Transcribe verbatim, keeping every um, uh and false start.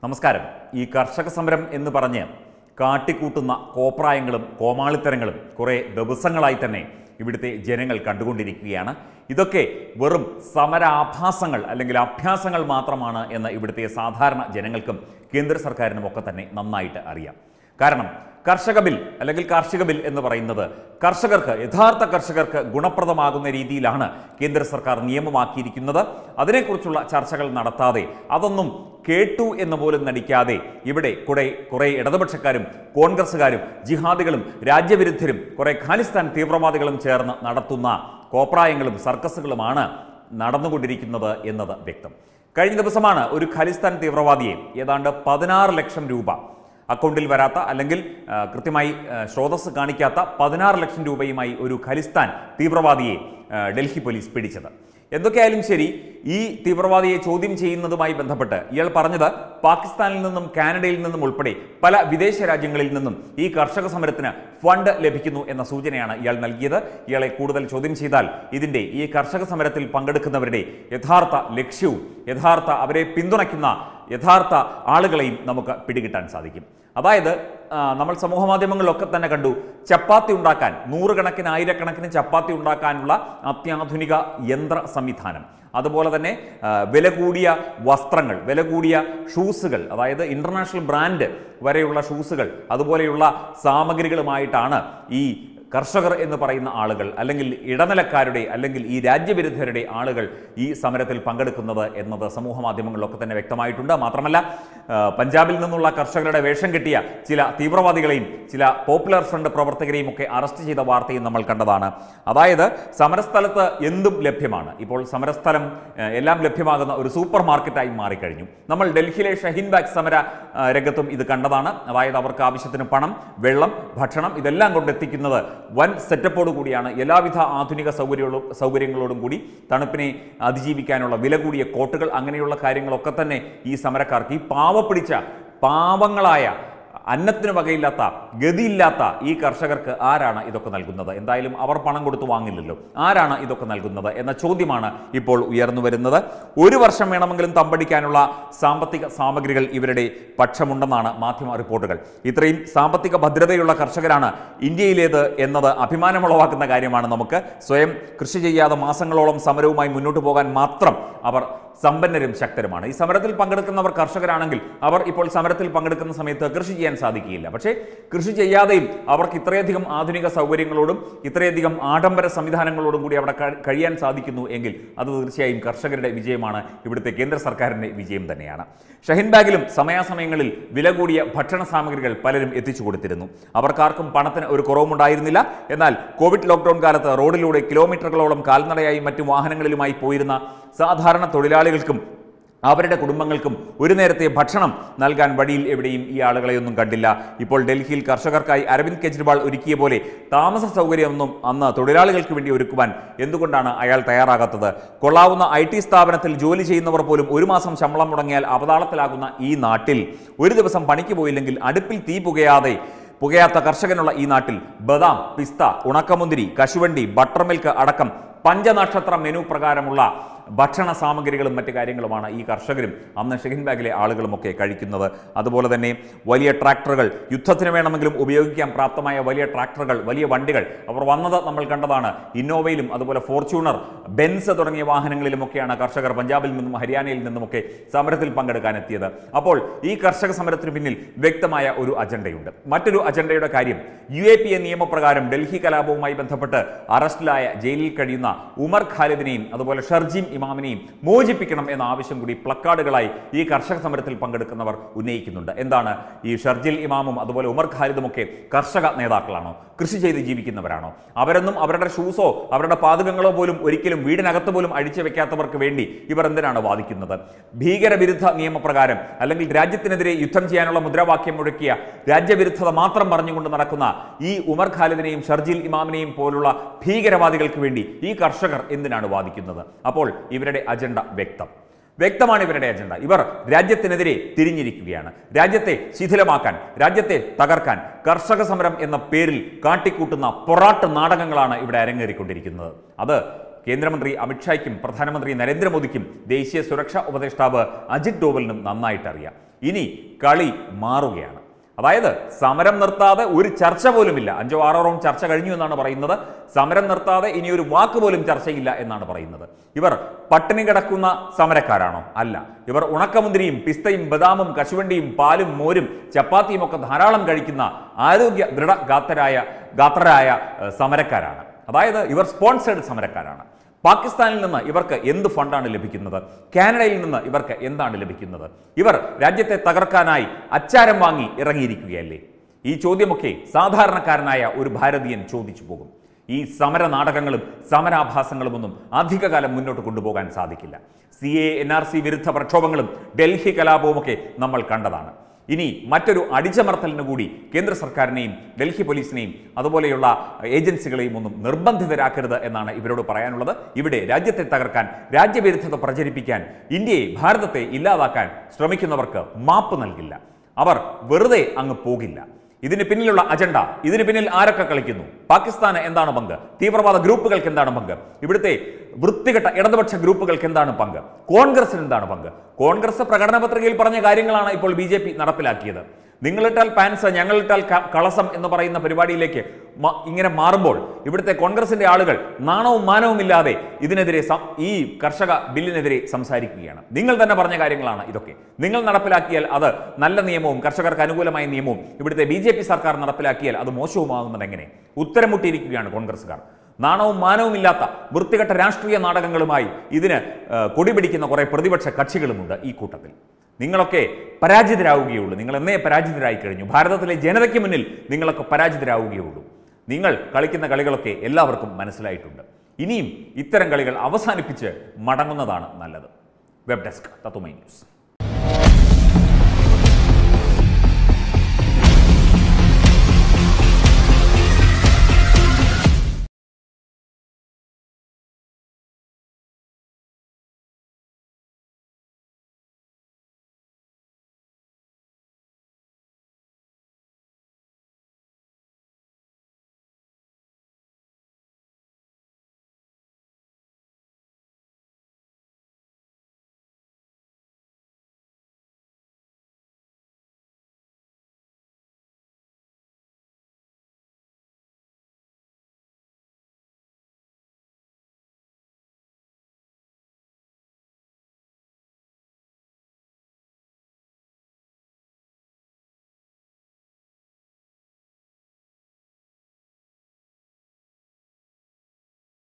നമസ്കാരം. ഈ കർഷക സമരം എന്ന് പറഞ്ഞ് കാട്ടിക്കൂട്ടുന്ന കോപ്രായങ്ങളും കോമാളിത്തരങ്ങളും കുറേ ദിവസങ്ങളായി തന്നെ ഇവിടുത്തെ ജനങ്ങൾ കണ്ടുകൊണ്ടിരിക്കുകയാണ്. ഇതൊക്കെ വെറും സമരാഭാസങ്ങൾ അല്ലെങ്കിൽ അഭ്യാസങ്ങൾ മാത്രമാണ് എന്ന് ഇവിടുത്തെ സാധാരണ ജനങ്ങൾക്കും കേന്ദ്ര സർക്കാരിനും ഒക്കെ തന്നെ നന്നായിട്ട് അറിയാം. കാരണം കർഷക ബിൽ അല്ലെങ്കിൽ കാർഷിക ബിൽ എന്ന് പറയുന്നത് കർഷകർക്ക് യഥാർത്ഥ കർഷകർക്ക് ഗുണപ്രദമാകുന്ന രീതിയിലാണ് കേന്ദ്ര സർക്കാർ നിയമമാക്കിയിരിക്കുന്നത്. അതിനെക്കുറിച്ചുള്ള ചർച്ചകൾ നടത്താതെ അതൊന്നും കേട്ടു എന്ന് പോലും നടിക്കാതെ ഇവിടെ കുറെ കുറേ ഇടതുപക്ഷക്കാരും കോൺഗ്രസ്സുകാരും ജിഹാദികളും രാജ്യവിരുദ്ധരും കുറേ ഖാലിസ്ഥാൻ തീവ്രവാദികളും ചേർന്ന് നടത്തുന്ന കോപ്രായങ്ങളും സർക്കസുകളുമാണ് നടന്നുകൊണ്ടിരിക്കുന്നത് എന്നത് വ്യക്തം. കഴിഞ്ഞ ദിവസമാണ് ഒരു ഖാലിസ്ഥാൻ തീവ്രവാദിയെ ഏതാണ്ട് പതിനാറ് ലക്ഷം രൂപ അക്കൗണ്ടിൽ വരാത്ത അല്ലെങ്കിൽ കൃത്യമായി സ്രോതസ് കാണിക്കാത്ത പതിനാറ് ലക്ഷം രൂപയുമായി ഒരു ഖാലിസ്ഥാൻ തീവ്രവാദിയെ ഡൽഹി പോലീസ് പിടിച്ചത്. എന്തൊക്കെയായാലും ശരി, ഈ തീവ്രവാദിയെ ചോദ്യം ചെയ്യുന്നതുമായി ബന്ധപ്പെട്ട് ഇയാൾ പറഞ്ഞത് പാകിസ്ഥാനിൽ നിന്നും കാനഡയിൽ നിന്നും ഉൾപ്പെടെ പല വിദേശ രാജ്യങ്ങളിൽ നിന്നും ഈ കർഷക സമരത്തിന് ഫണ്ട് ലഭിക്കുന്നു എന്ന സൂചനയാണ് ഇയാൾ നൽകിയത്. ഇയാളെ കൂടുതൽ ചോദ്യം ചെയ്താൽ ഇതിൻ്റെ ഈ കർഷക സമരത്തിൽ പങ്കെടുക്കുന്നവരുടെ യഥാർത്ഥ ലക്ഷ്യവും യഥാർത്ഥ അവരെ പിന്തുണയ്ക്കുന്ന യഥാർത്ഥ ആളുകളെയും നമുക്ക് പിടികിട്ടാൻ സാധിക്കും. അതായത് നമ്മൾ സമൂഹ മാധ്യമങ്ങളിലൊക്കെ തന്നെ കണ്ടു, ചപ്പാത്തി ഉണ്ടാക്കാൻ നൂറുകണക്കിന് ആയിരക്കണക്കിന് ചപ്പാത്തി ഉണ്ടാക്കാനുള്ള അത്യാധുനിക യന്ത്ര സംവിധാനം, അതുപോലെ തന്നെ വില കൂടിയ വസ്ത്രങ്ങൾ, വില കൂടിയ ഷൂസുകൾ, അതായത് ഇന്റർനാഷണൽ ബ്രാൻഡ് വരെയുള്ള ഷൂസുകൾ, അതുപോലെയുള്ള സാമഗ്രികളുമായിട്ടാണ് ഈ കർഷകർ എന്ന് പറയുന്ന ആളുകൾ അല്ലെങ്കിൽ ഇടനിലക്കാരുടെ അല്ലെങ്കിൽ ഈ രാജ്യവിരുദ്ധരുടെ ആളുകൾ ഈ സമരത്തിൽ പങ്കെടുക്കുന്നത് എന്നത് സമൂഹ മാധ്യമങ്ങളിലൊക്കെ തന്നെ വ്യക്തമായിട്ടുണ്ട്. മാത്രമല്ല പഞ്ചാബിൽ നിന്നുള്ള കർഷകരുടെ വേഷം കെട്ടിയ ചില തീവ്രവാദികളെയും ചില പോപ്പുലർ ഫ്രണ്ട് പ്രവർത്തകരെയും ഒക്കെ അറസ്റ്റ് ചെയ്ത വാർത്തയും നമ്മൾ കണ്ടതാണ്. അതായത് സമരസ്ഥലത്ത് എന്തും ലഭ്യമാണ്. ഇപ്പോൾ സമരസ്ഥലം എല്ലാം ലഭ്യമാകുന്ന ഒരു സൂപ്പർ മാർക്കറ്റായി മാറിക്കഴിഞ്ഞു. നമ്മൾ ഡൽഹിയിലെ ഷഹീൻ ബാഗ് സമര രംഗത്തും ഇത് കണ്ടതാണ്. അതായത് അവർക്ക് ആവശ്യത്തിന് പണം, വെള്ളം, ഭക്ഷണം ഇതെല്ലാം കൊണ്ടെത്തിക്കുന്നത് വൻ സെറ്റപ്പോട് കൂടിയാണ്. എല്ലാവിധ ആധുനിക സൗകര്യങ്ങളും സൗകര്യങ്ങളോടും കൂടി തണുപ്പിനെ അതിജീവിക്കാനുള്ള വില കൂടിയ കോട്ടുകൾ, അങ്ങനെയുള്ള കാര്യങ്ങളൊക്കെ തന്നെ ഈ സമരക്കാർക്ക്, ഈ പാവപ്പിടിച്ച പാവങ്ങളായ അന്നത്തിന് വകയില്ലാത്ത ഗതിയില്ലാത്ത ഈ കർഷകർക്ക് ആരാണ് ഇതൊക്കെ നൽകുന്നത്? എന്തായാലും അവർ പണം കൊടുത്ത് വാങ്ങില്ലല്ലോ. ആരാണ് ഇതൊക്കെ നൽകുന്നത് എന്ന ചോദ്യമാണ് ഇപ്പോൾ ഉയർന്നു വരുന്നത്. ഒരു വർഷം വേണമെങ്കിലും തമ്പടിക്കാനുള്ള സാമ്പത്തിക സാമഗ്രികൾ ഇവരുടെ പക്ഷമുണ്ടെന്നാണ് മാധ്യമ റിപ്പോർട്ടുകൾ. ഇത്രയും സാമ്പത്തിക ഭദ്രതയുള്ള കർഷകരാണ് ഇന്ത്യയിലേത് എന്നത് അഭിമാനമുളവാക്കുന്ന കാര്യമാണ്. നമുക്ക് സ്വയം കൃഷി ചെയ്യാതെ മാസങ്ങളോളം സമരവുമായി മുന്നോട്ട് പോകാൻ മാത്രം അവർ സമ്പന്നരും ശക്തരുമാണ്. ഈ സമരത്തിൽ പങ്കെടുക്കുന്നവർ കർഷകരാണെങ്കിൽ അവർ ഇപ്പോൾ സമരത്തിൽ പങ്കെടുക്കുന്ന സമയത്ത് കൃഷി ചെയ്യാൻ സാധിക്കുകയില്ല. പക്ഷേ കൃഷി ചെയ്യാതെയും അവർക്ക് ഇത്രയധികം ആധുനിക സൗകര്യങ്ങളോടും ഇത്രയധികം ആഡംബര സംവിധാനങ്ങളോടും കൂടി അവിടെ കഴിയാൻ സാധിക്കുന്നു എങ്കിൽ അത് തീർച്ചയായും കർഷകരുടെ വിജയമാണ്, ഇവിടുത്തെ കേന്ദ്ര സർക്കാരിൻ്റെ വിജയം തന്നെയാണ്. ഷഹീൻ ബാഗിലും സമയാസമയങ്ങളിൽ വില കൂടിയ ഭക്ഷണ സാമഗ്രികൾ പലരും എത്തിച്ചു കൊടുത്തിരുന്നു. അവർക്കാർക്കും പണത്തിന് ഒരു കുറവുമുണ്ടായിരുന്നില്ല. എന്നാൽ കോവിഡ് ലോക്ക്ഡൌൺ കാലത്ത് റോഡിലൂടെ കിലോമീറ്ററുകളോളം കാൽനടയായും മറ്റു വാഹനങ്ങളിലുമായി പോയിരുന്ന സാധാരണ തൊഴിലാളികൾക്കും അവരുടെ കുടുംബങ്ങൾക്കും ഒരു നേരത്തെ ഭക്ഷണം നൽകാൻ വഴിയിൽ എവിടെയും ഈ ആളുകളെയൊന്നും കണ്ടില്ല. ഇപ്പോൾ ഡൽഹിയിൽ കർഷകർക്കായി അരവിന്ദ് കെജ്രിവാൾ ഒരുക്കിയ പോലെ താമസ സൗകര്യമൊന്നും അന്ന് തൊഴിലാളികൾക്ക് വേണ്ടി ഒരുക്കുവാൻ എന്തുകൊണ്ടാണ് അയാൾ തയ്യാറാകാത്തത്? കൊള്ളാവുന്ന ഐ ടി സ്ഥാപനത്തിൽ ജോലി ചെയ്യുന്നവർ പോലും ഒരു മാസം ശമ്പളം മുടങ്ങിയാൽ അവതാളത്തിലാകുന്ന ഈ നാട്ടിൽ ഒരു ദിവസം പണിക്ക് പോയില്ലെങ്കിൽ അടുപ്പിൽ തീ പുകയാതെ പുകയാത്ത കർഷകനുള്ള ഈ നാട്ടിൽ ബദാം, പിസ്ത, ഉണക്കമുന്തിരി, കശുവണ്ടി, ബട്ടർ മിൽക്ക് അടക്കം പഞ്ചനക്ഷത്ര മെനു പ്രകാരമുള്ള ഭക്ഷണ സാമഗ്രികളും മറ്റു കാര്യങ്ങളുമാണ് ഈ കർഷകരും അന്ന് ഷഹീൻ ബാഗിലെ ആളുകളുമൊക്കെ കഴിക്കുന്നത്. അതുപോലെ തന്നെ വലിയ ട്രാക്ടറുകൾ, യുദ്ധത്തിന് വേണമെങ്കിലും ഉപയോഗിക്കാൻ പ്രാപ്തമായ വലിയ ട്രാക്ടറുകൾ, വലിയ വണ്ടികൾ അവർ വന്നത് നമ്മൾ കണ്ടതാണ്. ഇന്നോവയിലും അതുപോലെ ഫോർച്യൂണർ, ബെൻസ് തുടങ്ങിയ വാഹനങ്ങളിലുമൊക്കെയാണ് കർഷകർ പഞ്ചാബിൽ നിന്നും ഹരിയാനയിൽ നിന്നുമൊക്കെ സമരത്തിൽ പങ്കെടുക്കാൻ എത്തിയത്. അപ്പോൾ ഈ കർഷക സമരത്തിന് പിന്നിൽ വ്യക്തമായ ഒരു അജണ്ടയുണ്ട്. മറ്റൊരു അജണ്ടയുടെ കാര്യം, യു എ പി എ നിയമപ്രകാരം ഡൽഹി കലാപവുമായി ബന്ധപ്പെട്ട് അറസ്റ്റിലായ ജയിലിൽ കഴിയുന്ന ഉമർ ഖാലിദിനെയും അതുപോലെ ഷർജീൽ ഇമാമിനെയും മോചിപ്പിക്കണം എന്ന ആവശ്യം കൂടി പ്ലക്കാർഡുകളായി ഈ കർഷക സമരത്തിൽ പങ്കെടുക്കുന്നവർ ഉന്നയിക്കുന്നുണ്ട്. എന്താണ്, ഈ ഷർജീൽ ഇമാമും അതുപോലെ ഉമർ ഖാലിദും ഒക്കെ കർഷക നേതാക്കളാണോ? കൃഷി ചെയ്ത് ജീവിക്കുന്നവരാണോ? അവരൊന്നും അവരുടെ ഷൂസോ അവരുടെ പാതകങ്ങളോ പോലും ഒരിക്കലും വീടിനകത്ത് പോലും അഴിച്ചു വെക്കാത്തവർക്ക് വേണ്ടി ഇവർ എന്തിനാണ് വാദിക്കുന്നത്? ഭീകരവിരുദ്ധ നിയമപ്രകാരം അല്ലെങ്കിൽ രാജ്യത്തിനെതിരെ യുദ്ധം ചെയ്യാനുള്ള മുദ്രാവാക്യം മുഴക്കിയ രാജ്യവിരുദ്ധത മാത്രം പറഞ്ഞുകൊണ്ട് നടക്കുന്ന ഈ ഉമർ ഖാലിദിനെയും ഷർജീൽ ഇമാമിനെയും പോലുള്ള ഭീകരവാദികൾക്ക് വേണ്ടി ഈ കർഷകർ എന്തിനാണ് വാദിക്കുന്നത്? അപ്പോൾ ഇവരുടെ അജണ്ട വ്യക്തം വ്യക്തമാണ് ഇവരുടെ അജണ്ട. ഇവർ രാജ്യത്തിനെതിരെ തിരിഞ്ഞിരിക്കുകയാണ്. രാജ്യത്തെ ശിഥിലമാക്കാൻ, രാജ്യത്തെ തകർക്കാൻ കർഷക സമരം എന്ന പേരിൽ കാട്ടിക്കൂട്ടുന്ന പൊറാട്ട് നാടകങ്ങളാണ് ഇവിടെ അരങ്ങേറിക്കൊണ്ടിരിക്കുന്നത്. അത് കേന്ദ്രമന്ത്രി അമിത്ഷായ്ക്കും പ്രധാനമന്ത്രി നരേന്ദ്രമോദിക്കും ദേശീയ സുരക്ഷാ ഉപദേഷ്ടാവ് അജിത് ഡോവലിനും നന്നായിട്ട് അറിയാം. ഇനി കളി മാറുകയാണ്. അതായത് സമരം നിർത്താതെ ഒരു ചർച്ച പോലുമില്ല. അഞ്ചോ ആറോളം ചർച്ച കഴിഞ്ഞു എന്നാണ് പറയുന്നത്. സമരം നിർത്താതെ ഇനി ഒരു വാക്ക് പോലും ചർച്ചയില്ല എന്നാണ് പറയുന്നത്. ഇവർ പട്ടിണി കിടക്കുന്ന സമരക്കാരാണോ? അല്ല. ഇവർ ഉണക്കമുന്തിരിയും പിസ്തയും ബദാമും കശുവണ്ടിയും പാലും മോരും ചപ്പാത്തിയും ഒക്കെ ധാരാളം കഴിക്കുന്ന ആരോഗ്യ ദൃഢഗാത്രരായ ഗാത്രരായ സമരക്കാരാണ്. അതായത് ഇവർ സ്പോൺസേഡ് സമരക്കാരാണ്. പാകിസ്ഥാനിൽ നിന്ന് ഇവർക്ക് എന്ത് ഫണ്ടാണ് ലഭിക്കുന്നത്? കാനഡയിൽ നിന്ന് ഇവർക്ക് എന്താണ് ലഭിക്കുന്നത്? ഇവർ രാജ്യത്തെ തകർക്കാനായി അച്ചാരം വാങ്ങി ഇറങ്ങിയിരിക്കുകയല്ലേ? ഈ ചോദ്യമൊക്കെ സാധാരണക്കാരനായ ഒരു ഭാരതീയൻ ചോദിച്ചു പോകും. ഈ സമര നാടകങ്ങളും സമരാഭാസങ്ങളും ഒന്നും അധികകാലം മുന്നോട്ട് കൊണ്ടുപോകാൻ സാധിക്കില്ല. C A N R C വിരുദ്ധ പ്രക്ഷോഭങ്ങളും ഡൽഹി കലാപവുമൊക്കെ നമ്മൾ കണ്ടതാണ്. ഇനി മറ്റൊരു അടിച്ചമർത്തലിന് കൂടി കേന്ദ്ര സർക്കാരിനെയും ഡൽഹി പോലീസിനെയും അതുപോലെയുള്ള ഏജൻസികളെയും ഒന്നും നിർബന്ധിതരാക്കരുത് എന്നാണ് ഇവരോട് പറയാനുള്ളത്. ഇവിടെ രാജ്യത്തെ തകർക്കാൻ, രാജ്യവിരുദ്ധത പ്രചരിപ്പിക്കാൻ, ഇന്ത്യയെ ഭാരതത്തെ ഇല്ലാതാക്കാൻ ശ്രമിക്കുന്നവർക്ക് മാപ്പ് നൽകില്ല. അവർ വെറുതെ അങ്ങ് പോകില്ല. ഇതിന് പിന്നിലുള്ള അജണ്ട, ഇതിന് പിന്നിൽ ആരൊക്കെ കളിക്കുന്നു? പാകിസ്ഥാന് എന്താണ് പങ്ക്? തീവ്രവാദ ഗ്രൂപ്പുകൾക്ക് എന്താണ് പങ്ക്? ഇവിടുത്തെ വൃത്തികെട്ട ഇടതുപക്ഷ ഗ്രൂപ്പുകൾക്ക് എന്താണ് പങ്ക്? കോൺഗ്രസിന് എന്താണ് പങ്ക്? കോൺഗ്രസ് പ്രകടന പത്രികയിൽ പറഞ്ഞ കാര്യങ്ങളാണ് ഇപ്പോൾ ബി ജെ പി നടപ്പിലാക്കിയത്. നിങ്ങളിട്ടാൽ പാൻസ്, ഞങ്ങളിട്ടാൽ കളസം എന്ന് പറയുന്ന പരിപാടിയിലേക്ക് ഇങ്ങനെ മാറുമ്പോൾ ഇവിടുത്തെ കോൺഗ്രസിന്റെ ആളുകൾ നാണവും മാനവും ഇല്ലാതെ ഇതിനെതിരെ ഈ കർഷക ബില്ലിനെതിരെ സംസാരിക്കുകയാണ്. നിങ്ങൾ തന്നെ പറഞ്ഞ കാര്യങ്ങളാണ് ഇതൊക്കെ. നിങ്ങൾ നടപ്പിലാക്കിയാൽ അത് നല്ല നിയമവും കർഷകർക്ക് അനുകൂലമായ നിയമവും ഇവിടുത്തെ ബി ജെ പി സർക്കാർ നടപ്പിലാക്കിയാൽ അത് മോശവുമാകുന്നത് എങ്ങനെ? ഉത്തരം മുട്ടിയിരിക്കുകയാണ് കോൺഗ്രസ്സുകാർ. നാണവും മാനവും ഇല്ലാത്ത വൃത്തികെട്ട രാഷ്ട്രീയ നാടകങ്ങളുമായി ഇതിന് കൊടിപിടിക്കുന്ന കുറേ പ്രതിപക്ഷ കക്ഷികളുമുണ്ട് ഈ കൂട്ടത്തിൽ. നിങ്ങളൊക്കെ പരാജിതരാവുകയുള്ളൂ. നിങ്ങൾ എന്നേ പരാജിതരായി കഴിഞ്ഞു. ഭാരതത്തിലെ ജനതയ്ക്ക് മുന്നിൽ നിങ്ങളൊക്കെ പരാജിതരാവുകയുള്ളൂ. നിങ്ങൾ കളിക്കുന്ന കളികളൊക്കെ എല്ലാവർക്കും മനസ്സിലായിട്ടുണ്ട്. ഇനിയും ഇത്തരം കളികൾ അവസാനിപ്പിച്ച് മടങ്ങുന്നതാണ് നല്ലത്. Web desk Tatwamayi news.